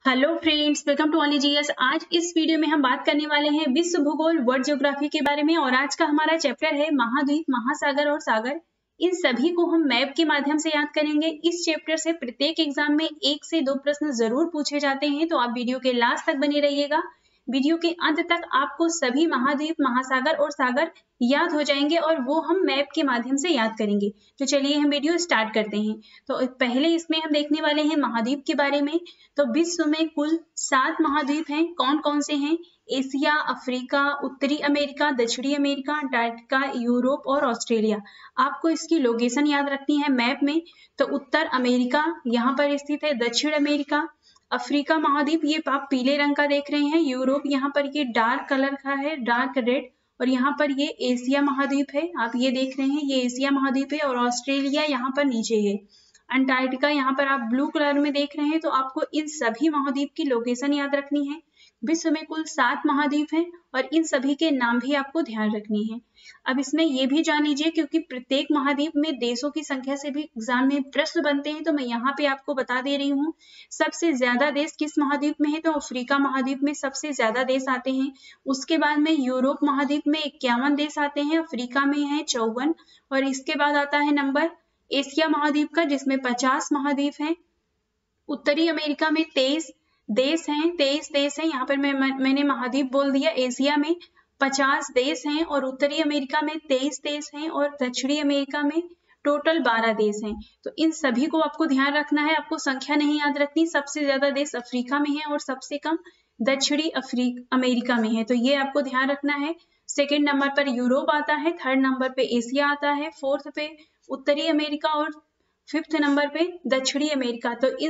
Hello friends, welcome to only G. S इस video में हम बात करने वाले हैं विश्व भूगोल वर्ल्ड ज्योग्राफी के बारे में। और आज का हमारा चैप्टर है महाद्वीप, महासागर और सागर। इन सभी को हम मैप के माध्यम से याद करेंगे। इस चैप्टर से प्रत्येक एग्जाम में 1 से 2 प्रश्न जरूर पूछे जाते हैं, तो आप वीडियो के लास्ट तक बने रहिएगा। वीडियो के अंत तक आपको सभी महाद्वीप, महासागर और सागर याद हो जाएंगे और वो हम मैप के माध्यम से याद करेंगे। तो चलिए हम वीडियो स्टार्ट करते हैं। तो पहले इसमें हम देखने वाले हैं महाद्वीप के बारे में। तो विश्व में कुल 7 महाद्वीप हैं। कौन कौन से हैं? एशिया, अफ्रीका, उत्तरी अमेरिका, दक्षिणी अमेरिका, अंटार्कटिका, यूरोप और ऑस्ट्रेलिया। आपको इसकी लोकेशन याद रखनी है मैप में। तो उत्तर अमेरिका यहाँ पर स्थित है, दक्षिण अमेरिका, अफ्रीका महाद्वीप ये आप पीले रंग का देख रहे हैं, यूरोप यहाँ पर ये डार्क कलर का है, डार्क रेड, और यहाँ पर ये एशिया महाद्वीप है, आप ये देख रहे हैं ये एशिया महाद्वीप है, और ऑस्ट्रेलिया यहाँ पर नीचे है। अंटार्कटिका यहाँ पर आप ब्लू कलर में देख रहे हैं। तो आपको इन सभी महाद्वीप की लोकेशन याद रखनी है। विश्व में कुल 7 महाद्वीप हैं और इन सभी के नाम भी आपको ध्यान रखनी है। अब इसमें ये भी जान लीजिए, क्योंकि प्रत्येक महाद्वीप में देशों की संख्या से भी एग्जाम में प्रश्न बनते हैं, तो मैं यहाँ पे आपको बता दे रही हूँ। सबसे ज्यादा देश किस महाद्वीप में है? तो अफ्रीका महाद्वीप में सबसे ज्यादा देश आते हैं। उसके बाद में यूरोप महाद्वीप में 51 देश आते हैं, अफ्रीका में है 54, और इसके बाद आता है नंबर एशिया महाद्वीप का, जिसमें 50 महाद्वीप हैं। उत्तरी अमेरिका में 23 देश हैं। यहाँ पर मैंने महाद्वीप बोल दिया। एशिया में 50 देश हैं और उत्तरी अमेरिका में 23 देश हैं, और दक्षिणी अमेरिका में टोटल 12 देश हैं। तो इन सभी को आपको ध्यान रखना है, आपको संख्या नहीं याद रखनी। सबसे ज्यादा देश अफ्रीका में है और सबसे कम दक्षिणी अमेरिका में है, तो ये आपको ध्यान रखना है। सेकेंड नंबर पर यूरोप आता है, थर्ड नंबर पे एशिया आता है, फोर्थ पे उत्तरी अमेरिका और फिफ्थ नंबर पे दक्षिणी अमेरिका। तो इन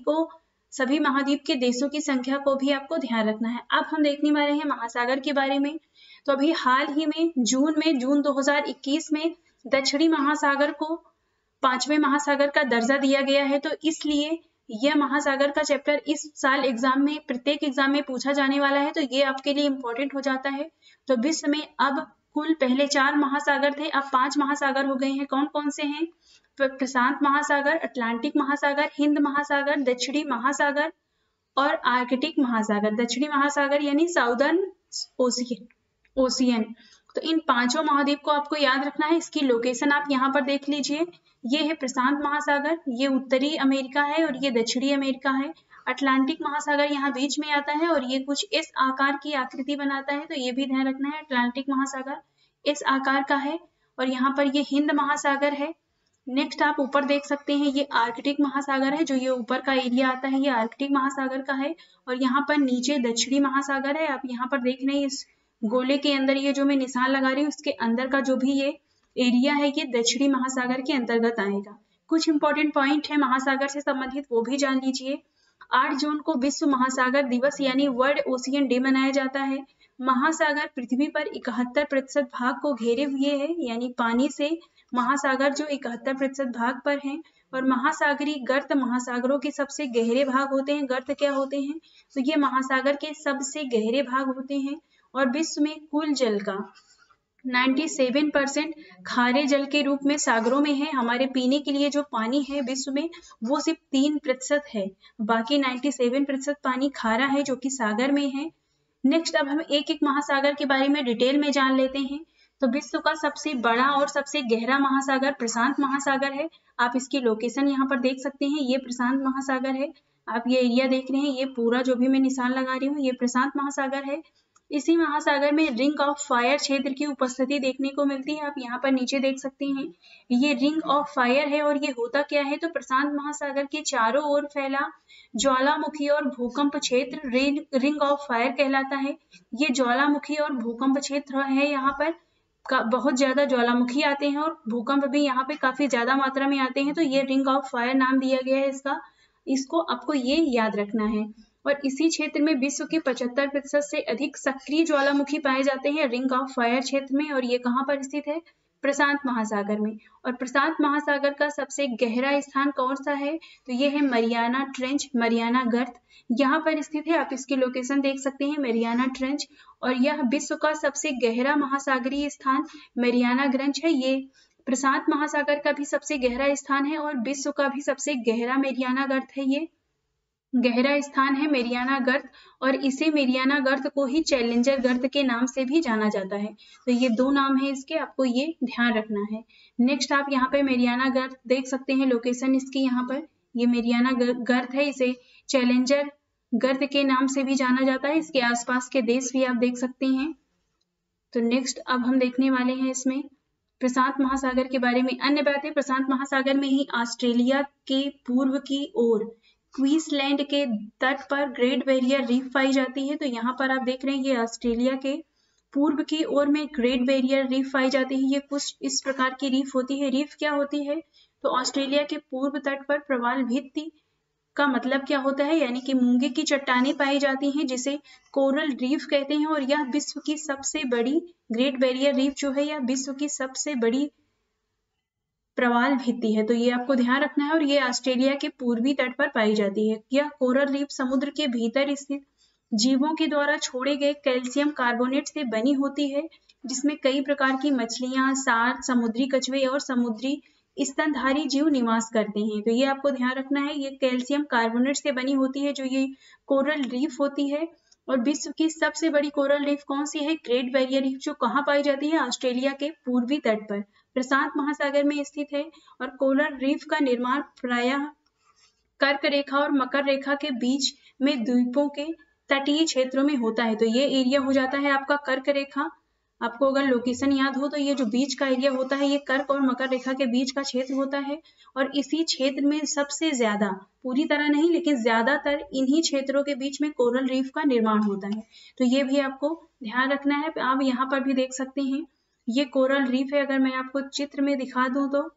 सभी महाद्वीप के देशों की संख्या को भी आपको ध्यान रखना है। अब हम देखने वाले हैं महासागर के बारे में। तो अभी हाल ही में जून 2021 में दक्षिणी महासागर को 5वें महासागर का दर्जा दिया गया है। तो इसलिए यह महासागर का चैप्टर इस साल प्रत्येक एग्जाम में पूछा जाने वाला है, तो ये आपके लिए इम्पोर्टेंट हो जाता है। तो विश्व में अब कुल पहले 4 महासागर थे, अब 5 महासागर हो गए हैं। कौन कौन से हैं? प्रशांत महासागर, अटलांटिक महासागर, हिंद महासागर, दक्षिणी महासागर और आर्कटिक महासागर। दक्षिणी महासागर यानी साउदर्न ओशियन। तो इन 5 महाद्वीप को आपको याद रखना है। इसकी लोकेशन आप यहाँ पर देख लीजिए। ये है प्रशांत महासागर, ये उत्तरी अमेरिका है और ये दक्षिणी अमेरिका है। अटलांटिक महासागर यहाँ बीच में आता है और ये कुछ इस आकार की आकृति बनाता है, तो ये भी ध्यान रखना है। अटलांटिक महासागर इस आकार का है, और यहाँ पर ये हिंद महासागर है। नेक्स्ट आप ऊपर देख सकते हैं, ये आर्कटिक महासागर है, जो ये ऊपर का एरिया आता है, ये आर्कटिक महासागर का है। और यहाँ पर नीचे दक्षिणी महासागर है। आप यहाँ पर देख रहे हैं इस गोले के अंदर ये जो मैं निशान लगा रही हूँ, उसके अंदर का जो भी ये एरिया है, ये दक्षिणी महासागर के अंतर्गत आएगा। कुछ इंपॉर्टेंट पॉइंट है महासागर से संबंधित, वो भी जान लीजिए। 8 जून को विश्व महासागर दिवस यानी वर्ल्ड ओशियन डे मनाया जाता है। महासागर पृथ्वी पर 71% भाग को घेरे हुए है, यानी पानी से महासागर जो 71% भाग पर हैं। और महासागरीय गर्त महासागरों के सबसे गहरे भाग होते हैं। गर्त क्या होते हैं? तो ये महासागर के सबसे गहरे भाग होते हैं। और विश्व में कुल जल का 97% खारे जल के रूप में सागरों में है। हमारे पीने के लिए जो पानी है विश्व में, वो सिर्फ 3% है, बाकी 97% पानी खारा है जो कि सागर में है। नेक्स्ट अब हम एक एक महासागर के बारे में डिटेल में जान लेते हैं। तो विश्व का सबसे बड़ा और सबसे गहरा महासागर प्रशांत महासागर है। आप इसकी लोकेशन यहाँ पर देख सकते हैं, ये प्रशांत महासागर है। आप ये एरिया देख रहे हैं, ये पूरा जो भी मैं निशान लगा रही हूँ, ये प्रशांत महासागर है। इसी महासागर में रिंग ऑफ फायर क्षेत्र की उपस्थिति देखने को मिलती है। आप यहाँ पर नीचे देख सकते हैं, ये रिंग ऑफ फायर है। और ये होता क्या है? तो प्रशांत महासागर के चारों ओर फैला ज्वालामुखी और भूकंप क्षेत्र रिंग ऑफ फायर कहलाता है। ये ज्वालामुखी और भूकंप क्षेत्र है, यहाँ पर बहुत ज्यादा ज्वालामुखी आते हैं और भूकंप भी यहाँ पे काफी ज्यादा मात्रा में आते हैं, तो ये रिंग ऑफ फायर नाम दिया गया है इसका। इसको आपको ये याद रखना है। और इसी क्षेत्र में विश्व के 75% से अधिक सक्रिय ज्वालामुखी पाए जाते हैं रिंग ऑफ फायर क्षेत्र में। और ये कहाँ पर स्थित है? प्रशांत महासागर में। और प्रशांत महासागर का सबसे गहरा स्थान कौन सा है? तो ये है मरियाना ट्रेंच, मरियाना गर्त, यहाँ पर स्थित है। आप इसकी लोकेशन देख सकते हैं, मरियाना ट्रेंच। और यह विश्व का सबसे गहरा महासागरीय स्थान मरियाना ग्रंच है। ये प्रशांत महासागर का भी सबसे गहरा स्थान है और विश्व का भी सबसे गहरा मरियाना गर्त है ये। गहरा स्थान है मेरियाना गर्त, और इसे मेरियाना गर्त को ही चैलेंजर गर्त के नाम से भी जाना जाता है। तो ये दो नाम है इसके, आपको ये ध्यान रखना है। नेक्स्ट आप यहाँ पे मेरियाना गर्त देख सकते हैं, लोकेशन इसकी यहाँ पर ये मेरियाना गर्त है, इसे चैलेंजर गर्त के नाम से भी जाना जाता है। इसके आसपास के देश भी आप देख सकते हैं। तो नेक्स्ट अब हम देखने वाले हैं इसमें प्रशांत महासागर के बारे में। अन्य बातें, प्रशांत महासागर में ही ऑस्ट्रेलिया के पूर्व की ओर क्वींसलैंड के तट पर ग्रेट बैरियर रीफ पाई जाती है। तो यहाँ पर आप देख रहे हैं ये ऑस्ट्रेलिया के पूर्व की ओर में ग्रेट बैरियर रीफ पाई जाती है। ये कुछ इस प्रकार की रीफ होती है। रीफ क्या होती है? तो ऑस्ट्रेलिया के पूर्व तट पर प्रवाल भित्ति का मतलब क्या होता है, यानी कि मूंगे की चट्टानें पाई जाती हैं जिसे कोरल रीफ कहते हैं। और यह विश्व की सबसे बड़ी ग्रेट बैरियर रीफ जो है यह विश्व की सबसे बड़ी प्रवाल भित्ति है। तो ये आपको ध्यान रखना है, और ये ऑस्ट्रेलिया के पूर्वी तट पर पाई जाती है। यह कोरल रीफ समुद्र के भीतर स्थित जीवों के द्वारा छोड़े गए कैल्शियम कार्बोनेट से बनी होती है, जिसमें कई प्रकार की मछलियां, सार्क, समुद्री कछुए और समुद्री स्तनधारी जीव निवास करते हैं। तो ये आपको ध्यान रखना है, ये कैल्शियम कार्बोनेट से बनी होती है जो ये कोरल रीफ होती है। और विश्व की सबसे बड़ी कोरल रीफ कौन सी है? ग्रेट बैरियर रीफ, जो कहाँ पाई जाती है? ऑस्ट्रेलिया के पूर्वी तट पर प्रशांत महासागर में स्थित है। और कोरल रीफ का निर्माण प्रायः कर्क रेखा और मकर रेखा के बीच में द्वीपों के तटीय क्षेत्रों में होता है। तो ये एरिया हो जाता है आपका कर्क रेखा। आपको अगर लोकेशन याद हो तो ये जो बीच का एरिया होता है ये कर्क और मकर रेखा के बीच का क्षेत्र होता है। और इसी क्षेत्र में सबसे ज्यादा, पूरी तरह नहीं लेकिन ज्यादातर इन्हीं क्षेत्रों के बीच में कोरल रीफ का निर्माण होता है। तो ये भी आपको ध्यान रखना है। आप यहाँ पर भी देख सकते हैं ये कोरल रीफ है। अगर मैं आपको चित्र में दिखा दूं तो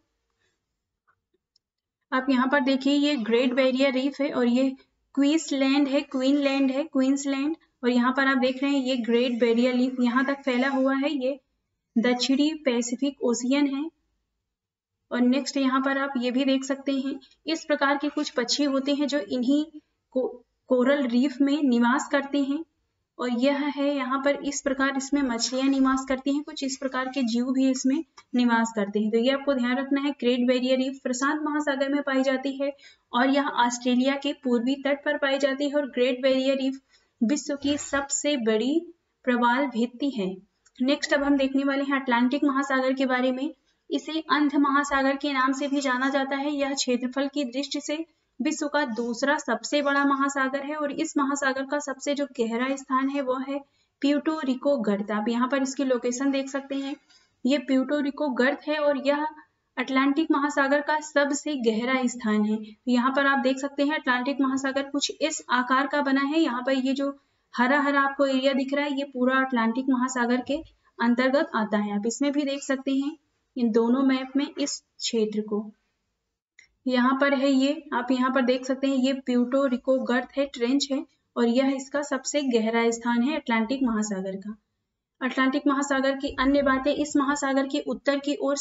आप यहाँ पर देखिए ये ग्रेट बैरियर रीफ है, और ये क्वींसलैंड है, क्वींसलैंड। और यहाँ पर आप देख रहे हैं ये ग्रेट बैरियर रीफ यहाँ तक फैला हुआ है, ये दक्षिणी पैसिफिक ओशियन है। और नेक्स्ट यहाँ पर आप ये भी देख सकते हैं, इस प्रकार के कुछ पक्षी होते हैं जो इन्हीं कोरल रीफ में निवास करते हैं। और यह है यहाँ पर इस प्रकार इसमें मछलियां निवास करती हैं, कुछ इस प्रकार के जीव भी इसमें निवास करते हैं। तो ये आपको ध्यान रखना है। ग्रेट बैरियर रीफ प्रशांत महासागर में पाई जाती है और यह ऑस्ट्रेलिया के पूर्वी तट पर पाई जाती है। और ग्रेट बैरियर रीफ विश्व की सबसे बड़ी प्रवाल भित्ति है। नेक्स्ट अब हम देखने वाले हैं अटलांटिक महासागर के बारे में। इसे अंध महासागर के नाम से भी जाना जाता है। यह क्षेत्रफल की दृष्टि से विश्व का दूसरा सबसे बड़ा महासागर है। और इस महासागर का सबसे जो गहरा स्थान है वो है प्यूर्टो रिको गर्त। आप यहाँ पर इसकी लोकेशन देख सकते हैं, ये प्यूर्टो रिको गर्त है और यह अटलांटिक महासागर का सबसे गहरा स्थान है। तो यहाँ पर आप देख सकते हैं अटलांटिक महासागर कुछ इस आकार का बना है। यहाँ पर ये जो हरा हरा आपको एरिया दिख रहा है ये पूरा अटलांटिक महासागर के अंतर्गत आता है। आप इसमें भी देख सकते हैं इन दोनों मैप में इस क्षेत्र को, यहाँ पर है ये, आप यहाँ पर देख सकते हैं ये प्यूर्टो रिको गर्त है, ट्रेंच है, और यह इसका सबसे गहरा स्थान है अटलांटिक महासागर का। अटलांटिक महासागर की अन्य बातें, इस महासागर के उत्तर की ओर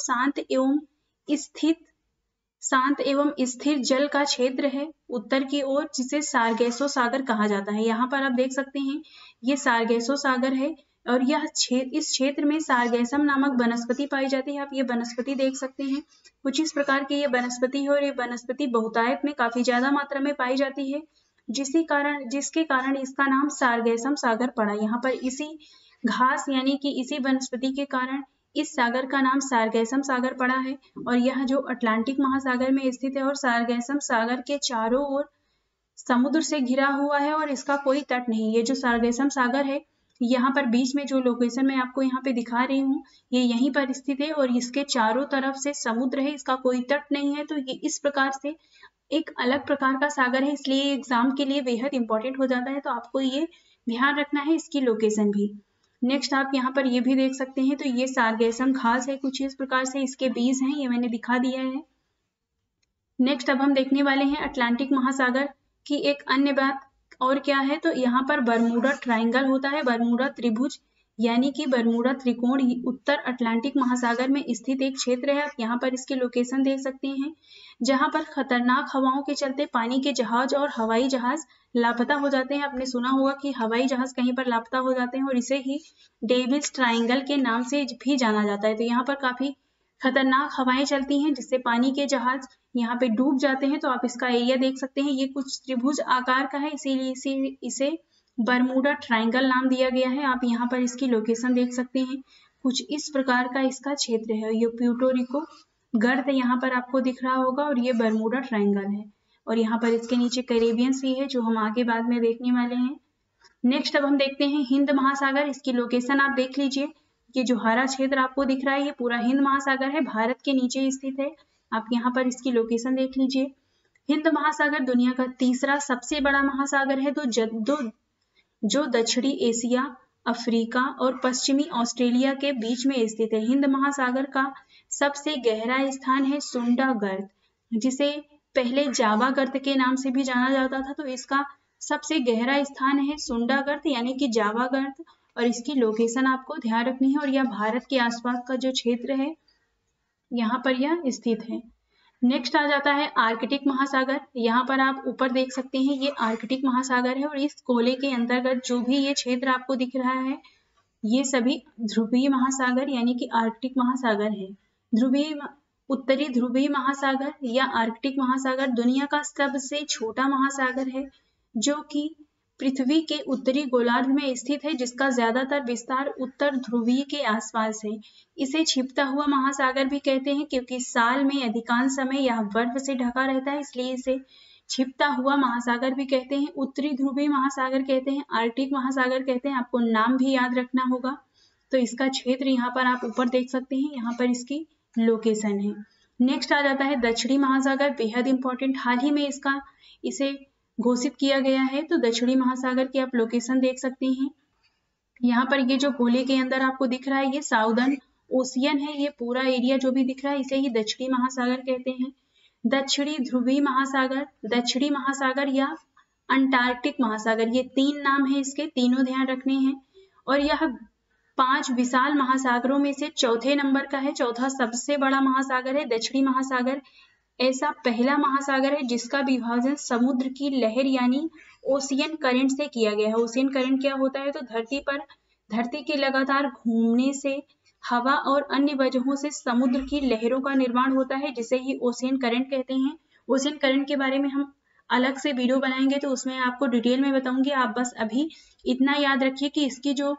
शांत एवं स्थिर जल का क्षेत्र है उत्तर की ओर, जिसे सारगैसो सागर कहा जाता है। यहाँ पर आप देख सकते हैं ये सारगैसो सागर है और इस क्षेत्र में सारगैसम नामक वनस्पति पाई जाती है। आप ये वनस्पति देख सकते हैं, कुछ इस प्रकार की ये वनस्पति है और ये वनस्पति बहुतायत में काफी ज्यादा मात्रा में पाई जाती है, जिसके कारण इसका नाम सारगैसम सागर पड़ा। यहाँ पर इसी घास यानी कि इसी वनस्पति के कारण इस सागर का नाम सारगैसम सागर पड़ा है। और यह जो अटलांटिक महासागर में स्थित है और सारगैसम सागर के चारों ओर समुद्र से घिरा हुआ है और इसका कोई तट नहीं। ये जो सारगैसम सागर है यहाँ पर बीच में जो लोकेशन मैं आपको यहाँ पे दिखा रही हूँ ये यहीं पर स्थित है और इसके चारों तरफ से समुद्र है, इसका कोई तट नहीं है। तो ये इस प्रकार से एक अलग प्रकार का सागर है, इसलिए एग्जाम के लिए बेहद इंपॉर्टेंट हो जाता है। तो आपको ये ध्यान रखना है इसकी लोकेशन भी। नेक्स्ट आप यहाँ पर ये भी देख सकते हैं, तो ये सारगैसम घास है, कुछ इस प्रकार से इसके बीज हैं, ये मैंने दिखा दिया है। नेक्स्ट अब हम देखने वाले हैं अटलांटिक महासागर की एक अन्य बात और क्या है, तो यहाँ पर बरमूडा ट्राइंगल होता है, बरमूडा त्रिभुज यानी कि बरमूडा त्रिकोण उत्तर अटलांटिक महासागर में स्थित एक क्षेत्र है। आप यहाँ पर इसके लोकेशन देख सकते हैं, जहाँ पर खतरनाक हवाओं के चलते पानी के जहाज और हवाई जहाज लापता हो जाते हैं। आपने सुना होगा कि हवाई जहाज कहीं पर लापता हो जाते हैं और इसे ही डेविल्स ट्राइंगल के नाम से भी जाना जाता है। तो यहाँ पर काफी खतरनाक हवाएं चलती हैं जिससे पानी के जहाज यहाँ पे डूब जाते हैं तो आप इसका एरिया देख सकते हैं। ये कुछ त्रिभुज आकार का है, इसीलिए इसे बरमूडा ट्रायंगल नाम दिया गया है। आप यहाँ पर इसकी लोकेशन देख सकते हैं। कुछ इस प्रकार का इसका क्षेत्र है। ये प्यूर्टो गर्त यहाँ पर आपको दिख रहा होगा और ये बरमूडा ट्रायंगल है। और यहाँ पर इसके नीचे कैरेबियन सी है जो हम आगे बाद में देखने वाले हैं। नेक्स्ट अब हम देखते हैं हिंद महासागर। इसकी लोकेशन आप देख लीजिए। ये जो हरा क्षेत्र आपको दिख रहा है ये पूरा हिंद महासागर है, भारत के नीचे स्थित है। आप यहाँ पर इसकी लोकेशन देख लीजिए। हिंद महासागर दुनिया का तीसरा सबसे बड़ा महासागर है जो दक्षिणी एशिया, अफ्रीका और पश्चिमी ऑस्ट्रेलिया के बीच में स्थित है। हिंद महासागर का सबसे गहरा स्थान है सुंडा गर्त, जिसे पहले जावा गर्त के नाम से भी जाना जाता था। तो इसका सबसे गहरा स्थान है सुंडा गर्त यानी कि जावा गर्त, और इसकी लोकेशन आपको ध्यान रखनी है। और यह भारत के आसपास का जो क्षेत्र है यहाँ पर यह स्थित है। नेक्स्ट आ जाता है आर्कटिक महासागर। यहाँ पर आप ऊपर देख सकते हैं ये आर्कटिक महासागर है, और इस गोले के अंतर्गत जो भी ये क्षेत्र आपको दिख रहा है ये सभी ध्रुवीय महासागर यानी कि आर्कटिक महासागर है। उत्तरी ध्रुवीय महासागर या आर्कटिक महासागर दुनिया का सबसे छोटा महासागर है, जो कि पृथ्वी के उत्तरी गोलार्ध में स्थित है, जिसका ज्यादातर विस्तार उत्तर ध्रुवीय के आसपास है। इसे छिपता हुआ महासागर भी कहते हैं, क्योंकि साल में अधिकांश समय यह बर्फ से ढका रहता है, इसलिए इसे छिपता हुआ महासागर भी कहते हैं। उत्तरी ध्रुवीय महासागर कहते हैं, आर्कटिक महासागर कहते हैं। आपको नाम भी याद रखना होगा। तो इसका क्षेत्र यहाँ पर आप ऊपर देख सकते हैं, यहाँ पर इसकी लोकेशन है। नेक्स्ट आ जाता है दक्षिणी महासागर, बेहद इंपॉर्टेंट। हाल ही में इसे घोषित किया गया है। तो दक्षिणी महासागर की आप लोकेशन देख सकते हैं। यहाँ पर ये जो गोले के अंदर आपको दिख रहा है ये साउदर्न ओशियन है। ये पूरा एरिया जो भी दिख रहा है इसे ही दक्षिणी महासागर कहते हैं। दक्षिणी ध्रुवीय महासागर, दक्षिणी महासागर या अंटार्कटिक महासागर, ये तीन नाम है इसके, तीनों ध्यान रखने हैं। और यह 5 विशाल महासागरों में से चौथे नंबर का है, चौथा सबसे बड़ा महासागर है दक्षिणी महासागर। ऐसा पहला महासागर है जिसका विभाजन समुद्र की लहर यानी ओशियन करंट से किया गया है। ओशियन करंट क्या होता है? तो धरती के लगातार घूमने से हवा और अन्य वजहों से समुद्र की लहरों का निर्माण होता है, जिसे ही ओशियन करंट कहते हैं। ओशियन करंट के बारे में हम अलग से वीडियो बनाएंगे तो उसमें आपको डिटेल में बताऊंगी। आप बस अभी इतना याद रखिए कि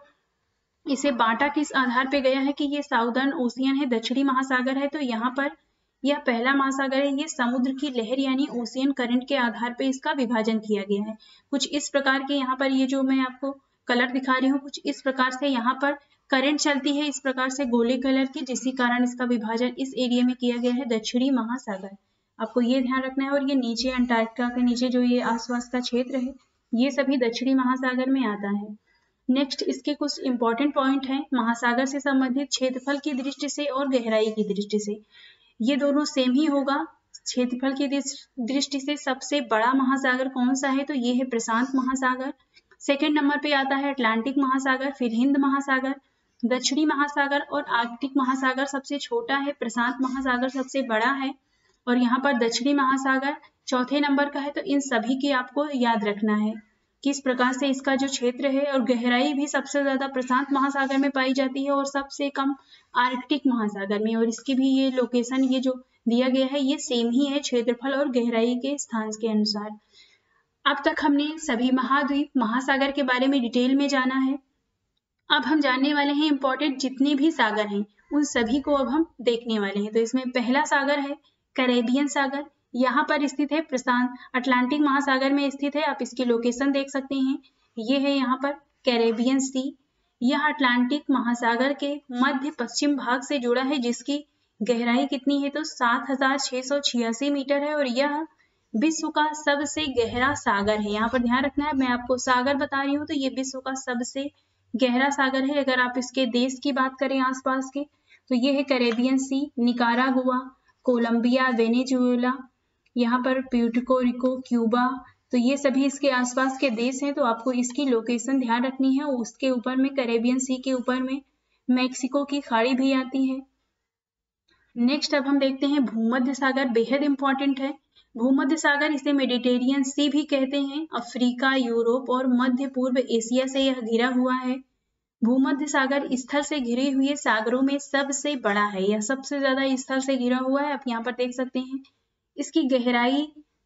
इसे बांटा किस आधार पे गया है कि ये साउदर्न ओशियन है, दक्षिणी महासागर है। तो यहाँ पर यह पहला महासागर है, ये समुद्र की लहर यानी ओशियन करंट के आधार पे इसका विभाजन किया गया है। कुछ इस प्रकार के यहाँ पर ये जो मैं आपको कलर दिखा रही हूँ, कुछ इस प्रकार से यहाँ पर करंट चलती है, इस प्रकार से गोले कलर की, जिसके कारण इसका विभाजन इस एरिया में किया गया है दक्षिणी महासागर। आपको ये ध्यान रखना है। और ये नीचे अंटार्कटिका के नीचे जो ये आसपास का क्षेत्र है ये सभी दक्षिणी महासागर में आता है। नेक्स्ट इसके कुछ इंपॉर्टेंट पॉइंट हैं महासागर से संबंधित क्षेत्रफल की दृष्टि से और गहराई की दृष्टि से। ये दोनों सेम ही होगा। क्षेत्रफल की दृष्टि से सबसे बड़ा महासागर कौन सा है? तो ये है प्रशांत महासागर। सेकंड नंबर पे आता है अटलांटिक महासागर, फिर हिंद महासागर, दक्षिणी महासागर और आर्कटिक महासागर सबसे छोटा है, प्रशांत महासागर सबसे बड़ा है और यहाँ पर दक्षिणी महासागर चौथे नंबर का है। तो इन सभी की आपको याद रखना है किस प्रकार से इसका जो क्षेत्र है, और गहराई भी सबसे ज्यादा प्रशांत महासागर में पाई जाती है और सबसे कम आर्कटिक महासागर में। और इसकी भी ये लोकेशन ये जो दिया गया है ये सेम ही है क्षेत्रफल और गहराई के स्थान के अनुसार। अब तक हमने सभी महाद्वीप महासागर के बारे में डिटेल में जाना है। अब हम जानने वाले हैं इंपॉर्टेंट जितने भी सागर हैं उन सभी को अब हम देखने वाले हैं। तो इसमें पहला सागर है कैरेबियन सागर, यहाँ पर स्थित है, प्रशांत अटलांटिक महासागर में स्थित है। आप इसकी लोकेशन देख सकते हैं, ये है यहाँ पर कैरेबियन सी। यह अटलांटिक महासागर के मध्य पश्चिम भाग से जुड़ा है, जिसकी गहराई कितनी है? तो 7686 मीटर है और यह विश्व का सबसे गहरा सागर है। यहाँ पर ध्यान रखना है, मैं आपको सागर बता रही हूँ तो ये विश्व का सबसे गहरा सागर है। अगर आप इसके देश की बात करें आसपास के, तो ये है Caribbean sea, Nicaragua, Colombia, Venezuela, यहाँ पर प्यूर्टो रिको, क्यूबा, तो ये सभी इसके आसपास के देश हैं। तो आपको इसकी लोकेशन ध्यान रखनी है। उसके ऊपर में कैरेबियन सी के ऊपर में मैक्सिको की खाड़ी भी आती है। नेक्स्ट अब हम देखते हैं भूमध्य सागर, बेहद इंपॉर्टेंट है। भूमध्य सागर इसे मेडिटेरियन सी भी कहते हैं। अफ्रीका, यूरोप और मध्य पूर्व एशिया से यह घिरा हुआ है। भूमध्य सागर स्थल से घिरे हुए सागरों में सबसे बड़ा है, यह सबसे ज्यादा स्थल से घिरा हुआ है। आप यहाँ पर देख सकते हैं इसकी गहराई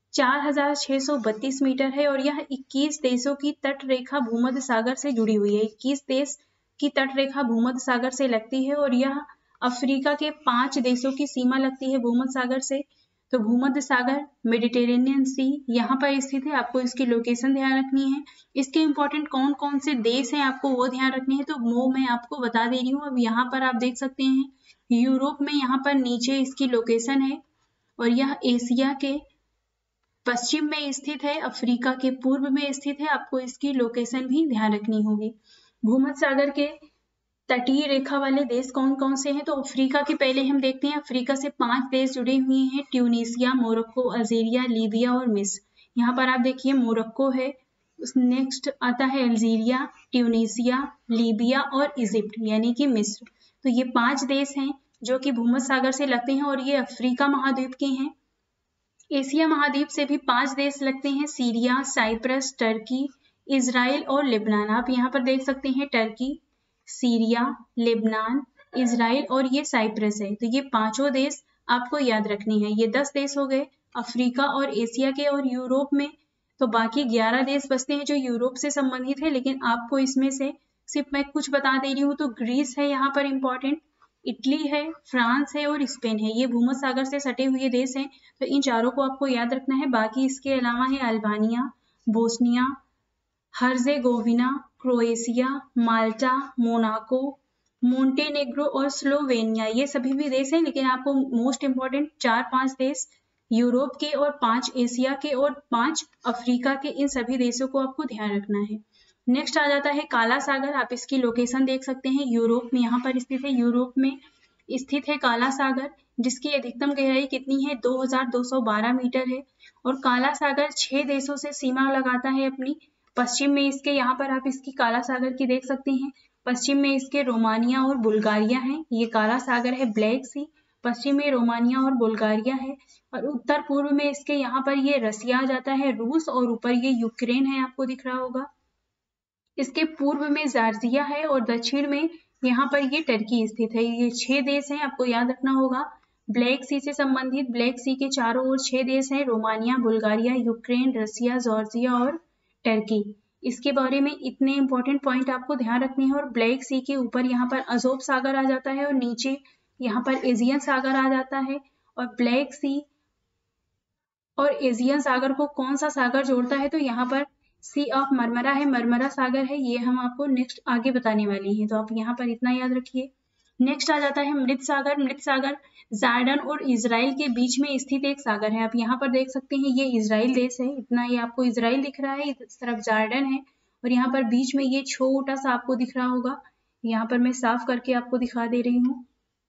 4632 मीटर है और यह 21 देशों की तट रेखा भूमध्य सागर से जुड़ी हुई है। 21 देश की तट रेखा भूमध्य सागर से लगती है और यह अफ्रीका के 5 देशों की सीमा लगती है भूमध्य सागर से। तो भूमध्य सागर, मेडिटेरेनियन सी यहाँ पर स्थित है, आपको इसकी लोकेशन ध्यान रखनी है। इसके इंपॉर्टेंट कौन कौन से देश हैं आपको वो ध्यान रखने हैं, तो वो मैं आपको बता दे रही हूँ। अब यहाँ पर आप देख सकते हैं यूरोप में यहाँ पर नीचे इसकी लोकेशन है और यह एशिया के पश्चिम में स्थित है, अफ्रीका के पूर्व में स्थित है, आपको इसकी लोकेशन भी ध्यान रखनी होगी। भूमध्य सागर के तटीय रेखा वाले देश कौन कौन से हैं, तो अफ्रीका के पहले हम देखते हैं। अफ्रीका से 5 देश जुड़े हुए हैं, ट्यूनीसिया, मोरक्को, अल्जीरिया, लीबिया और मिस्र। यहाँ पर आप देखिए मोरक्को है, नेक्स्ट आता है अल्जीरिया, ट्यूनीसिया, लीबिया और इजिप्ट यानी कि मिस्र। तो ये 5 देश हैं जो कि भूमध्य सागर से लगते हैं और ये अफ्रीका महाद्वीप के हैं। एशिया महाद्वीप से भी 5 देश लगते हैं, सीरिया, साइप्रस, टर्की, इजराइल और लेबनान। आप यहाँ पर देख सकते हैं टर्की, सीरिया, लेबनान, इजराइल और ये साइप्रस है। तो ये 5 देश आपको याद रखनी है। ये 10 देश हो गए अफ्रीका और एशिया के। और यूरोप में तो बाकी 11 देश बचते हैं जो यूरोप से संबंधित है, लेकिन आपको इसमें से सिर्फ मैं कुछ बता दे रही हूँ। तो ग्रीस है यहाँ पर इम्पोर्टेंट, इटली है, फ्रांस है और स्पेन है। ये भूमध्य सागर से सटे हुए देश हैं, तो इन चारों को आपको याद रखना है। बाकी इसके अलावा है Albania, Bosnia, Herzegovina, Croatia, Malta, Monaco, Montenegro और स्लोवेनिया। ये सभी भी देश हैं, लेकिन आपको मोस्ट इम्पोर्टेंट 4-5 देश यूरोप के और 5 एशिया के और 5 अफ्रीका के, इन सभी देशों को आपको ध्यान रखना है। नेक्स्ट आ जाता है काला सागर। आप इसकी लोकेशन देख सकते हैं, यूरोप में यहाँ पर स्थित है। यूरोप में स्थित है काला सागर, जिसकी अधिकतम गहराई कितनी है, 2212 मीटर है। और काला सागर 6 देशों से सीमा लगाता है अपनी। पश्चिम में इसके, यहाँ पर आप इसकी काला सागर की देख सकते हैं, पश्चिम में इसके रोमानिया और बुल्गारिया है। ये काला सागर है, ब्लैक सी। पश्चिम में रोमानिया और बुल्गारिया है और उत्तर पूर्व में इसके यहाँ पर ये रसिया आ जाता है, रूस, और ऊपर ये यूक्रेन है, आपको दिख रहा होगा। इसके पूर्व में जॉर्जिया है और दक्षिण में यहाँ पर ये टर्की स्थित है। ये 6 देश हैं, आपको याद रखना होगा। ब्लैक सी से संबंधित, ब्लैक सी के चारों ओर 6 देश हैं, Romania, Bulgaria, Ukraine, Russia, Georgia और टर्की। इसके बारे में इतने इंपॉर्टेंट पॉइंट आपको ध्यान रखने हैं। और ब्लैक सी के ऊपर यहाँ पर अजोब सागर आ जाता है और नीचे यहाँ पर एजियन सागर आ जाता है। और ब्लैक सी और एजियन सागर को कौन सा सागर जोड़ता है, तो यहाँ पर सी ऑफ मरमरा है, मरमरा सागर है। ये हम आपको नेक्स्ट आगे बताने वाले हैं, तो आप यहाँ पर इतना याद रखिए। नेक्स्ट आ जाता है मृत सागर। मृत सागर जॉर्डन और इजराइल के बीच में स्थित एक सागर है। आप यहाँ पर देख सकते हैं, ये इजराइल देश है, इतना ये आपको इजराइल दिख रहा है, इस तरफ जॉर्डन है और यहाँ पर बीच में ये छोटा सा आपको दिख रहा होगा। यहाँ पर मैं साफ करके आपको दिखा दे रही हूँ।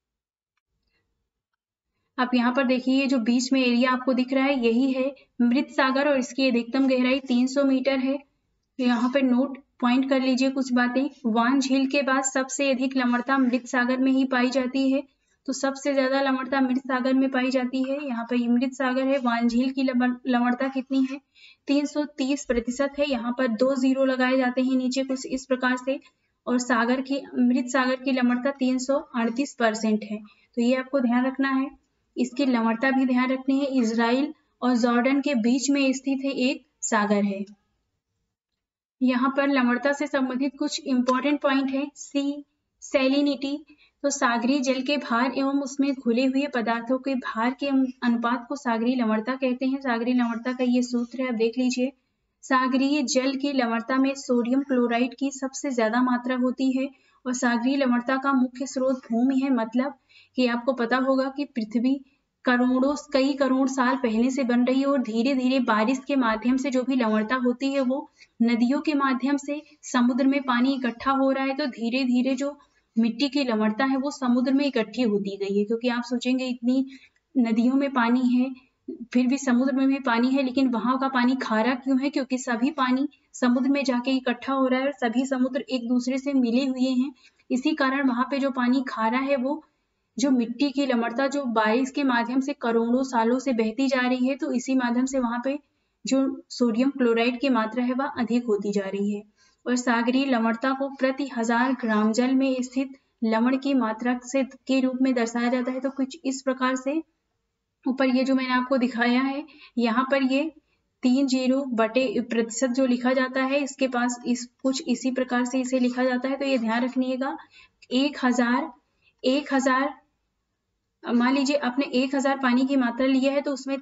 आप यहाँ पर देखिए, ये जो बीच में एरिया आपको दिख रहा है, यही है मृत सागर और इसकी अधिकतम गहराई 300 मीटर है। यहाँ पर नोट पॉइंट कर लीजिए कुछ बातें। वान झील के बाद सबसे अधिक लवणता मृत सागर में ही पाई जाती है, तो सबसे ज्यादा लवणता मृत सागर में पाई जाती है। यहाँ पर मृत सागर है, वान झील की लवणता कितनी है, 330% है। यहाँ पर 2 0 लगाए जाते हैं नीचे कुछ इस प्रकार से। और सागर की, मृत सागर की लवणता 338% है। तो ये आपको ध्यान रखना है, इसकी लवणता भी ध्यान रखनी है। इजराइल और जॉर्डन के बीच में स्थित है एक सागर है। यहाँ पर लवणता से संबंधित कुछ इंपॉर्टेंट पॉइंट है। सी सैलिनिटी, तो सागरीय जल के भार एवं उसमें घुले हुए पदार्थों के भार के अनुपात को सागरीय लवणता कहते हैं। सागरीय लवणता का ये सूत्र है, आप देख लीजिए। सागरीय जल की लवणता में सोडियम क्लोराइड की सबसे ज्यादा मात्रा होती है और सागरीय लवणता का मुख्य स्रोत भूमि है। मतलब कि आपको पता होगा कि पृथ्वी कई करोड़ साल पहले से बन रही है और धीरे धीरे बारिश के माध्यम से जो भी लवणता होती है वो नदियों के माध्यम से समुद्र में पानी इकट्ठा हो रहा है, तो धीरे धीरे जो मिट्टी की लवणता है वो समुद्र में इकट्ठी होती गई है। क्योंकि आप सोचेंगे इतनी नदियों में पानी है, फिर भी समुद्र में भी पानी है, लेकिन वहां का पानी खारा क्यों है, क्योंकि सभी पानी समुद्र में जाके इकट्ठा हो रहा है और सभी समुद्र एक दूसरे से मिले हुए हैं। इसी कारण वहां पे जो पानी खारा है वो जो मिट्टी की लवणता जो बारिश के माध्यम से करोड़ों सालों से बहती जा रही है, तो इसी माध्यम से वहां पे जो सोडियम क्लोराइड की मात्रा है वह अधिक होती जा रही है। और सागरीय लवणता को प्रति 1000 ग्राम जल में स्थित लवण की मात्रा से के रूप में दर्शाया जाता है। तो कुछ इस प्रकार से ऊपर ये जो मैंने आपको दिखाया है, यहाँ पर ये 30% जो लिखा जाता है, इसके पास कुछ इसी प्रकार से इसे लिखा जाता है। तो ये ध्यान रखिएगा। 1000 मान लीजिए आपने 1000 पानी की मात्रा लिया है, तो उसमें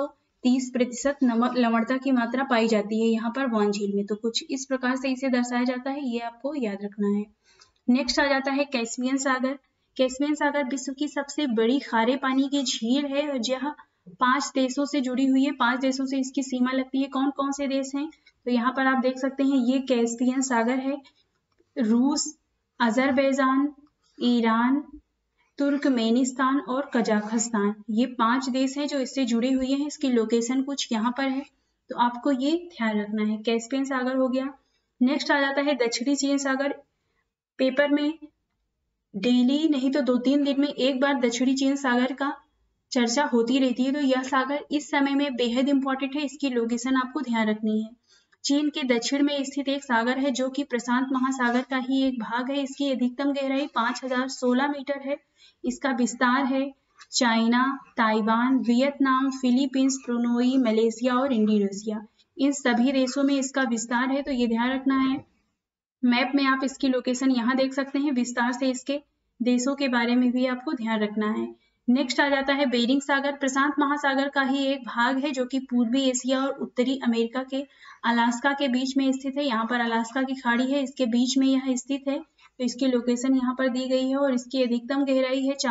330% लवणता की मात्रा पाई जाती है यहाँ पर वन झील में। तो कुछ इस प्रकार से इसे दर्शाया जाता है, ये आपको याद रखना है। नेक्स्ट आ जाता है कैस्पियन सागर। कैस्पियन सागर विश्व की सबसे बड़ी खारे पानी की झील है और यह 5 देशों से जुड़ी हुई है। 5 देशों से इसकी सीमा लगती है। कौन कौन से देश हैं? तो यहाँ पर आप देख सकते हैं, ये कैस्पियन सागर है। रूस, अजरबैजान, ईरान, तुर्कमेनिस्तान और कजाकिस्तान, ये 5 देश हैं जो इससे जुड़े हुए हैं। इसकी लोकेशन कुछ यहाँ पर है, तो आपको ये ध्यान रखना है। कैस्पियन सागर हो गया। नेक्स्ट आ जाता है दक्षिणी चीन सागर। पेपर में डेली नहीं तो 2-3 दिन में एक बार दक्षिणी चीन सागर का चर्चा होती रहती है। तो यह सागर इस समय में बेहद इंपॉर्टेंट है। इसकी लोकेशन आपको ध्यान रखनी है। चीन के दक्षिण में स्थित एक सागर है जो कि प्रशांत महासागर का ही एक भाग है। इसकी अधिकतम गहराई 5016 मीटर है। इसका विस्तार है China, Taiwan, Vietnam, Philippines, Brunei, Malaysia और इंडोनेशिया, इन सभी देशों में इसका विस्तार है। तो ये ध्यान रखना है। मैप में आप इसकी लोकेशन यहाँ देख सकते हैं। विस्तार से इसके देशों के बारे में भी आपको ध्यान रखना है। नेक्स्ट आ जाता है बेरिंग सागर। प्रशांत महासागर का ही एक भाग है जो कि पूर्वी एशिया और उत्तरी अमेरिका के अलास्का के बीच में स्थित है। यहाँ पर अलास्का की खाड़ी है, इसके बीच में यह स्थित है। तो इसकी लोकेशन यहाँ पर दी गई है और इसकी अधिकतम गहराई है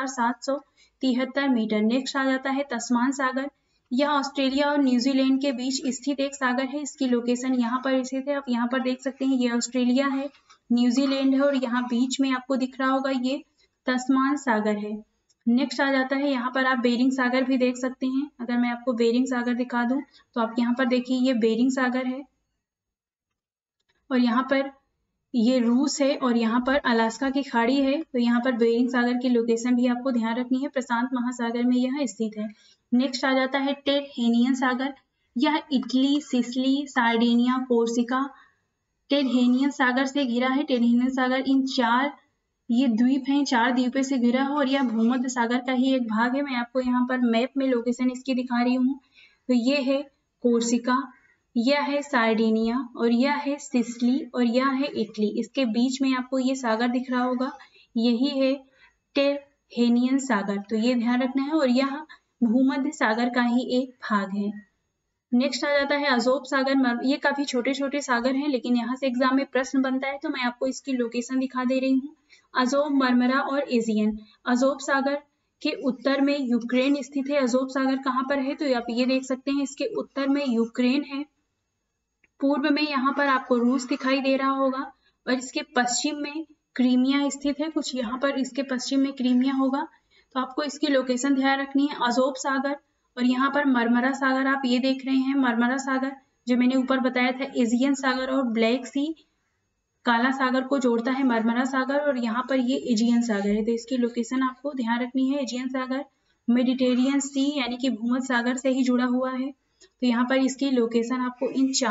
4773 मीटर। नेक्स्ट आ जाता है तस्मान सागर। यह ऑस्ट्रेलिया और न्यूजीलैंड के बीच स्थित एक सागर है। इसकी लोकेशन यहाँ पर स्थित है। आप यहाँ पर देख सकते हैं, ये ऑस्ट्रेलिया है, न्यूजीलैंड है और यहाँ बीच में आपको दिख रहा होगा ये तस्मान सागर है। नेक्स्ट आ जाता है, यहाँ पर आप बेरिंग सागर भी देख सकते हैं। अगर मैं आपको बेरिंग सागर दिखा दूं तो आप यहाँ पर देखिए, ये बेरिंग सागर है और यहाँ पर ये रूस है और यहाँ पर अलास्का की खाड़ी है। तो यहाँ पर बेरिंग सागर की लोकेशन भी आपको ध्यान रखनी है। प्रशांत महासागर में यह स्थित है। नेक्स्ट आ जाता है टेरहेनियन सागर। यह Italy, Sicily, Sardinia, Corsica, Tyrrhenian सागर से घिरा है। टेरहेनियन सागर इन 4 ये द्वीप हैं, 4 द्वीपों से घिरा है और यह भूमध्य सागर का ही एक भाग है। मैं आपको यहाँ पर मैप में लोकेशन इसकी दिखा रही हूँ। तो ये है कोर्सिका, यह है सार्डिनिया और यह है सिसिली और यह है इटली। इसके बीच में आपको ये सागर दिख रहा होगा, यही है टेरहेनियन सागर। तो ये ध्यान रखना है और यह भूमध्य सागर का ही एक भाग है। नेक्स्ट आ जाता है अजोब सागर। ये काफी छोटे छोटे सागर हैं, लेकिन यहाँ से एग्जाम में प्रश्न बनता है, तो मैं आपको इसकी लोकेशन दिखा दे रही हूँ। अजोब, मरमरा और एजियन। अजोब सागर के उत्तर में यूक्रेन स्थित है। अजोब सागर कहाँ पर है? तो आप ये देख सकते हैं, इसके उत्तर में यूक्रेन है, पूर्व में यहाँ पर आपको रूस दिखाई दे रहा होगा और इसके पश्चिम में क्रीमिया स्थित है। कुछ यहाँ पर इसके पश्चिम में क्रीमिया होगा। तो आपको इसकी लोकेशन ध्यान रखनी है। अजोब सागर और यहाँ पर मरमरा सागर आप ये देख रहे हैं। मरमरा सागर जो मैंने ऊपर बताया था, एजियन सागर और ब्लैक सी, काला सागर को जोड़ता है मरमरा सागर और यहाँ पर ये एजियन सागर है। तो इसकी लोकेशन आपको ध्यान रखनी है। एजियन सागर मेडिटेरियन सी यानी कि भूमध्य सागर से ही जुड़ा हुआ है। तो यहाँ पर इसकी लोकेशन आपको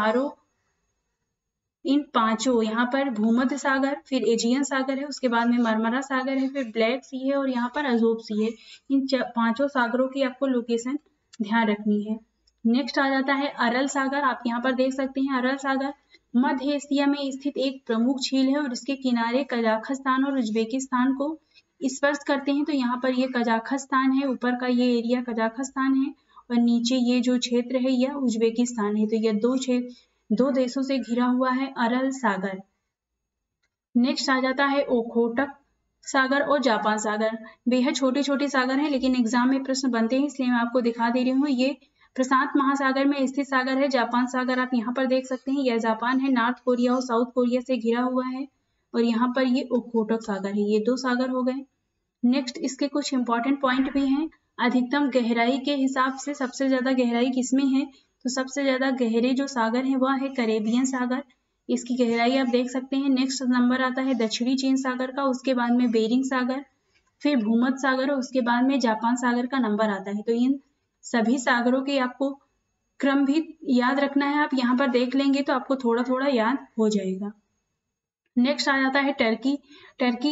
इन पांचों, यहाँ पर भूमध्य सागर, फिर एजियन सागर है, उसके बाद में मरमरा सागर है, फिर ब्लैक सी है और यहाँ पर अजोब सी है। इन 5 सागरों की आपको लोकेशन ध्यान रखनी है। नेक्स्ट आ जाता है अरल सागर। आप यहाँ पर देख सकते हैं, अरल सागर मध्य एशिया में स्थित एक प्रमुख झील है और इसके किनारे कजाकिस्तान और उज्बेकिस्तान को स्पर्श करते हैं। तो यहाँ पर ये कजाकिस्तान है, ऊपर का ये एरिया कजाकिस्तान है और नीचे ये जो क्षेत्र है यह उज्बेकिस्तान है। तो यह 2 देशों से घिरा हुआ है अरल सागर। नेक्स्ट आ जाता है ओखोटक सागर और जापान सागर। बेहद छोटे छोटे सागर हैं, लेकिन एग्जाम में प्रश्न बनते हैं, इसलिए मैं आपको दिखा दे रही हूँ। ये प्रशांत महासागर में स्थित सागर है। जापान सागर आप यहाँ पर देख सकते हैं, यह जापान है, नॉर्थ कोरिया और साउथ कोरिया से घिरा हुआ है और यहाँ पर ये ओखोटक सागर है। ये 2 सागर हो गए। नेक्स्ट इसके कुछ इंपॉर्टेंट पॉइंट भी हैं। अधिकतम गहराई के हिसाब से सबसे ज्यादा गहराई किसमें है? तो सबसे ज्यादा गहरे जो सागर है वह है कैरेबियन सागर, इसकी गहराई आप देख सकते हैं। नेक्स्ट नंबर आता है दक्षिणी चीन सागर का, उसके बाद में बेरिंग सागर, फिर भूमध्य सागर और उसके बाद में जापान सागर का नंबर आता है। तो इन सभी सागरों के आपको क्रम भी याद रखना है। आप यहाँ पर देख लेंगे तो आपको थोड़ा थोड़ा याद हो जाएगा। नेक्स्ट आ जाता है टर्की। टर्की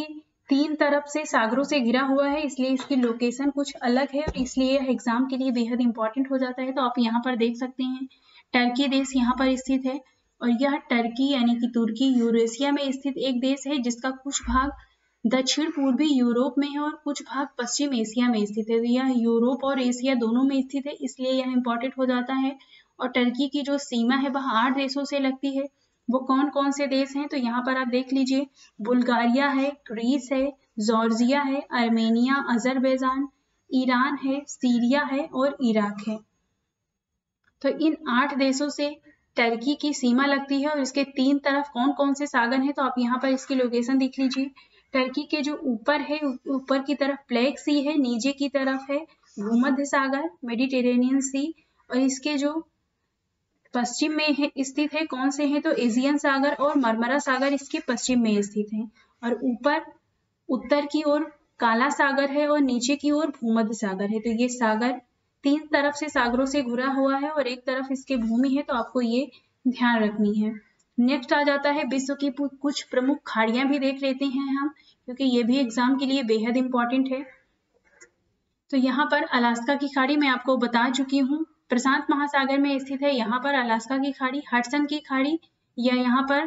तीन तरफ से सागरों से घिरा हुआ है, इसलिए इसकी लोकेशन कुछ अलग है और इसलिए यह एग्जाम के लिए बेहद इंपॉर्टेंट हो जाता है। तो आप यहाँ पर देख सकते हैं टर्की देश यहाँ पर स्थित है और यह टर्की यानी कि तुर्की यूरेशिया में स्थित एक देश है जिसका कुछ भाग दक्षिण पूर्वी यूरोप में है और कुछ भाग पश्चिम एशिया में स्थित है। यह यूरोप और एशिया दोनों में स्थित है, इसलिए यह इंपॉर्टेंट हो जाता है। और टर्की की जो सीमा है वह 8 देशों से लगती है। वो कौन कौन से देश हैं तो यहाँ पर आप देख लीजिए, बुल्गारिया है, ग्रीस है, जॉर्जिया है, आर्मेनिया, अजरबैजान, ईरान है, सीरिया है और इराक है। तो इन 8 देशों से टर्की की सीमा लगती है और इसके तीन तरफ कौन कौन से सागर हैं तो आप यहाँ पर इसकी लोकेशन देख लीजिए। टर्की के जो ऊपर है, ऊपर की तरफ ब्लैक सी है, नीचे की तरफ है भूमध्य सागर मेडिटेरेनियन सी, और इसके जो पश्चिम में है स्थित है कौन से हैं तो एशियन सागर और मरमरा सागर इसके पश्चिम में स्थित हैं। और ऊपर उत्तर की ओर काला सागर है और नीचे की ओर भूमध्य सागर है। तो ये सागर तीन तरफ से सागरों से घुरा हुआ है और एक तरफ इसके भूमि है, तो आपको ये ध्यान रखनी है। नेक्स्ट आ जाता है विश्व की कुछ प्रमुख खाड़ियां भी देख लेते हैं हम, क्योंकि ये भी एग्जाम के लिए बेहद इंपॉर्टेंट है। तो यहाँ पर अलास्का की खाड़ी मैं आपको बता चुकी हूँ, प्रशांत महासागर में स्थित है यहाँ पर अलास्का की खाड़ी। हडसन की खाड़ी या यहाँ पर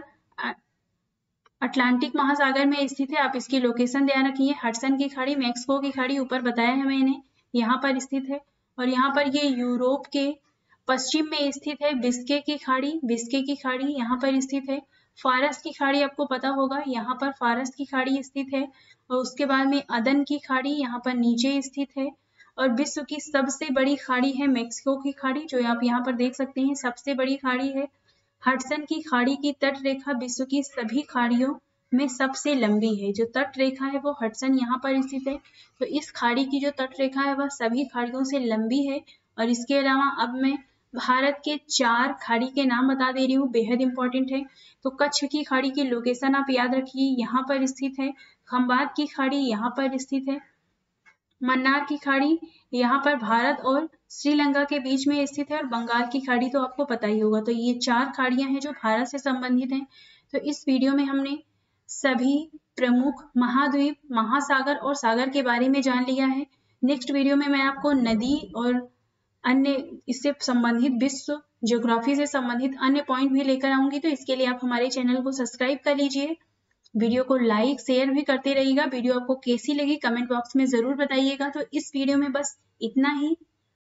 अटलांटिक महासागर में स्थित है, आप इसकी लोकेशन ध्यान रखिए। हडसन की खाड़ी, मैक्सिको की खाड़ी ऊपर बताया है मैंने, यहाँ पर स्थित है। और यहाँ पर ये यूरोप के पश्चिम में स्थित है बिस्के की खाड़ी, बिस्के की खाड़ी यहाँ पर स्थित है। फारस की खाड़ी आपको पता होगा, यहाँ पर फारस की खाड़ी स्थित है। और उसके बाद में अदन की खाड़ी यहाँ पर नीचे स्थित है। और विश्व की सबसे बड़ी खाड़ी है मैक्सिको की खाड़ी, जो आप यहाँ पर देख सकते हैं सबसे बड़ी खाड़ी है। हडसन की खाड़ी की तट रेखा विश्व की सभी खाड़ियों में सबसे लंबी है। जो तट रेखा है वो हडसन यहाँ पर स्थित है। तो इस खाड़ी की जो तट रेखा है वह सभी खाड़ियों से लंबी है। और इसके अलावा अब मैं भारत के 4 खाड़ी के नाम बता दे रही हूँ, बेहद इंपॉर्टेंट है। तो कच्छ की खाड़ी की लोकेशन आप याद रखिए, यहाँ पर स्थित है। खंबात की खाड़ी यहाँ पर स्थित है। मन्नार की खाड़ी यहाँ पर भारत और श्रीलंका के बीच में स्थित है। और बंगाल की खाड़ी तो आपको पता ही होगा। तो ये 4 खाड़ियां हैं जो भारत से संबंधित हैं। तो इस वीडियो में हमने सभी प्रमुख महाद्वीप, महासागर और सागर के बारे में जान लिया है। नेक्स्ट वीडियो में मैं आपको नदी और अन्य इससे संबंधित विश्व ज्योग्राफी से संबंधित अन्य पॉइंट भी लेकर आऊंगी। तो इसके लिए आप हमारे चैनल को सब्सक्राइब कर लीजिए, वीडियो को लाइक शेयर भी करते रहिएगा। वीडियो आपको कैसी लगी कमेंट बॉक्स में जरूर बताइएगा। तो इस वीडियो में बस इतना ही।